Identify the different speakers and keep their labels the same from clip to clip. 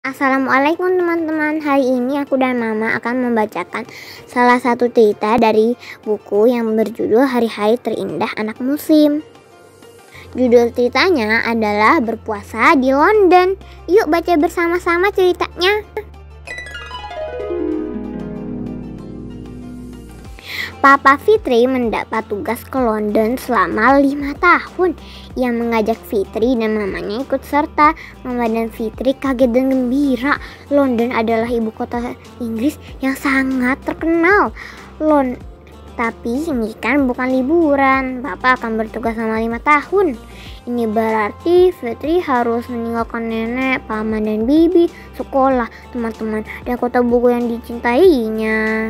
Speaker 1: Assalamualaikum teman-teman. Hari ini aku dan Mama akan membacakan salah satu cerita dari buku yang berjudul Hari-Hari Terindah Anak Musim. Judul ceritanya adalah Berpuasa di London. Yuk baca bersama-sama ceritanya. Papa Fitri mendapat tugas ke London selama 5 tahun. Ia mengajak Fitri dan mamanya ikut serta. Mama dan Fitri kaget dan gembira. London adalah ibu kota Inggris yang sangat terkenal. Tapi ini kan bukan liburan. Papa akan bertugas selama 5 tahun. Ini berarti Fitri harus meninggalkan nenek, paman dan bibi, sekolah, teman-teman, dan kota buku yang dicintainya.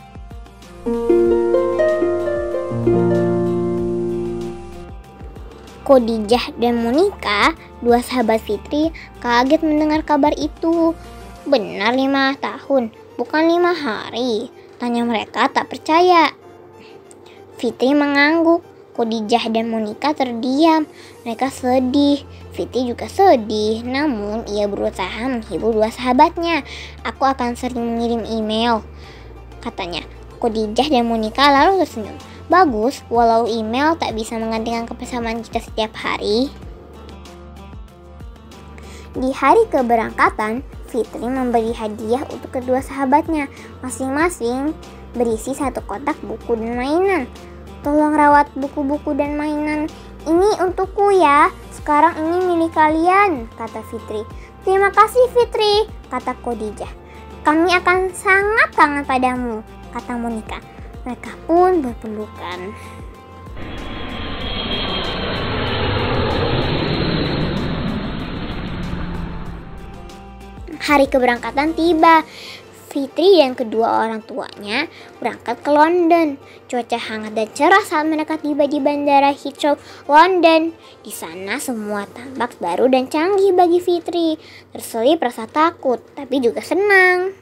Speaker 1: Khadijah dan Monica, dua sahabat Fitri, kaget mendengar kabar itu. Benar 5 tahun, bukan 5 hari? Tanya mereka tak percaya. Fitri mengangguk. Khadijah dan Monica terdiam. Mereka sedih. Fitri juga sedih. Namun ia berusaha menghibur dua sahabatnya. Aku akan sering mengirim email, katanya. Khadijah dan Monica lalu tersenyum. Bagus, walau email tak bisa menggantikan kebersamaan kita setiap hari. Di hari keberangkatan, Fitri memberi hadiah untuk kedua sahabatnya. Masing-masing berisi 1 kotak buku dan mainan. Tolong rawat buku-buku dan mainan ini untukku ya. Sekarang ini milik kalian, kata Fitri. Terima kasih Fitri, kata Khadijah. Kami akan sangat kangen padamu, kata Monica. Mereka pun berpelukan. Hari keberangkatan tiba. Fitri dan kedua orang tuanya berangkat ke London. Cuaca hangat dan cerah saat mereka tiba di Bandara Heathrow, London. Di sana semua tampak baru dan canggih bagi Fitri. Terselip rasa takut, tapi juga senang.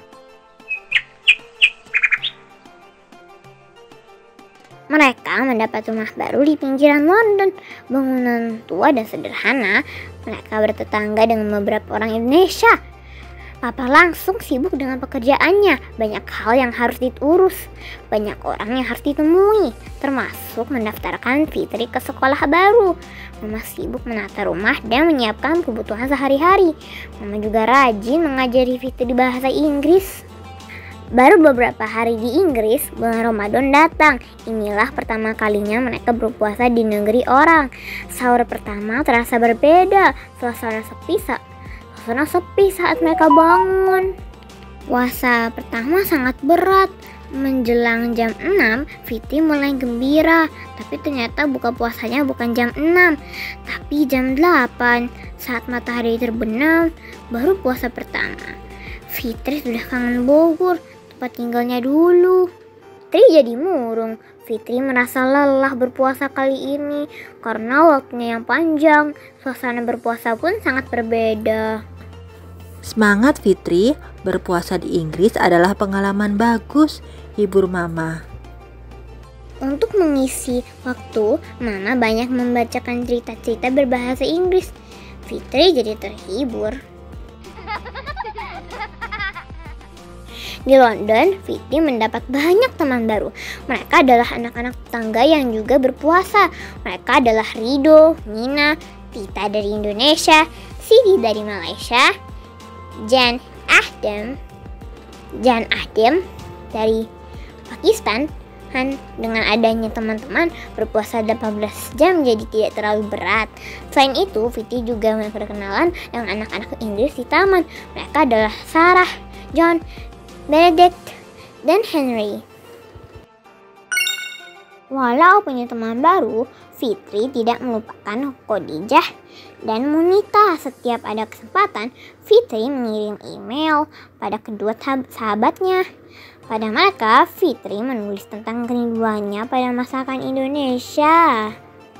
Speaker 1: Mereka mendapat rumah baru di pinggiran London. Bangunan tua dan sederhana. Mereka bertetangga dengan beberapa orang Indonesia. Papa langsung sibuk dengan pekerjaannya. Banyak hal yang harus diurus. Banyak orang yang harus ditemui. Termasuk mendaftarkan Fitri ke sekolah baru. Mama sibuk menata rumah dan menyiapkan kebutuhan sehari-hari. Mama juga rajin mengajari Fitri bahasa Inggris. Baru beberapa hari di Inggris, bulan Ramadan datang. Inilah pertama kalinya mereka berpuasa di negeri orang. Sahur pertama terasa berbeda. Suasana sepi saat mereka bangun. Puasa pertama sangat berat. Menjelang jam 6, Fitri mulai gembira. Tapi ternyata buka puasanya bukan jam 6, tapi jam 8. Saat matahari terbenam, baru puasa pertama. Fitri sudah kangen Bogor, tempat tinggalnya dulu. Fitri jadi murung. Fitri merasa lelah berpuasa kali ini karena waktunya yang panjang. Suasana berpuasa pun sangat berbeda.
Speaker 2: Semangat Fitri, berpuasa di Inggris adalah pengalaman bagus, hibur Mama.
Speaker 1: Untuk mengisi waktu, Mama banyak membacakan cerita-cerita berbahasa Inggris. Fitri jadi terhibur. Di London, Fitri mendapat banyak teman baru. Mereka adalah anak-anak tetangga yang juga berpuasa. Mereka adalah Rido, Nina, Tita dari Indonesia, Sidi dari Malaysia, Jan Ahdem dari Pakistan. Dengan adanya teman-teman, berpuasa 18 jam jadi tidak terlalu berat. Selain itu, Fitri juga berkenalan dengan anak-anak Inggris di taman. Mereka adalah Sarah, John, Benedict, dan Henry. Walau punya teman baru, Fitri tidak melupakan Khadijah dan Monica. Setiap ada kesempatan, Fitri mengirim email pada kedua sahabatnya. Pada mereka, Fitri menulis tentang kerinduannya pada masakan Indonesia.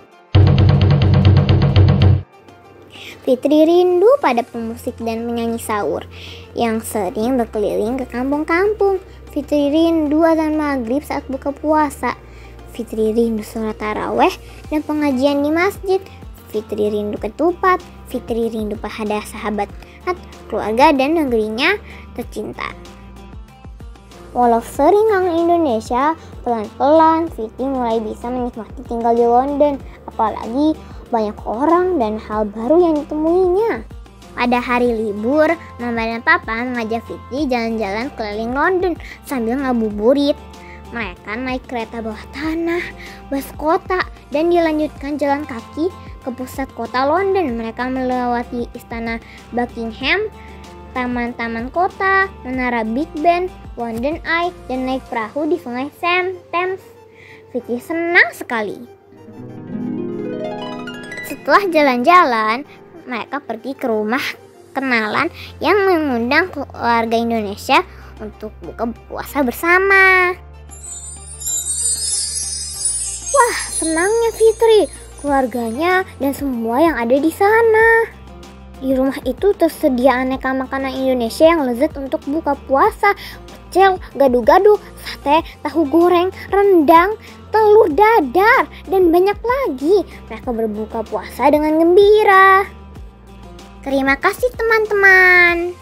Speaker 1: Fitri rindu pada pemusik dan penyanyi sahur yang sering berkeliling ke kampung-kampung. Fitri rindu azan maghrib saat buka puasa. Fitri rindu sholat taraweh dan pengajian di masjid. Fitri rindu ketupat. Fitri rindu pada sahabat melihat keluarga dan negerinya tercinta. Walau sering kangen Indonesia, pelan-pelan Fitri mulai bisa menikmati tinggal di London. Apalagi banyak orang dan hal baru yang ditemuinya. Pada hari libur, Mama dan Papa mengajak Fitri jalan-jalan keliling London sambil ngabuburit. Mereka naik kereta bawah tanah, bus kota, dan dilanjutkan jalan kaki ke pusat kota London. Mereka melewati istana Buckingham, taman-taman kota, menara Big Ben, London Eye, dan naik perahu di sungai Thames. Fitri senang sekali. Setelah jalan-jalan, mereka pergi ke rumah kenalan yang mengundang keluarga Indonesia untuk buka puasa bersama. Wah, senangnya Fitri, keluarganya, dan semua yang ada di sana. Di rumah itu tersedia aneka makanan Indonesia yang lezat untuk buka puasa. Pecel, gado-gado, sate, tahu goreng, rendang, telur dadar, dan banyak lagi. Mereka berbuka puasa dengan gembira. Terima kasih teman-teman.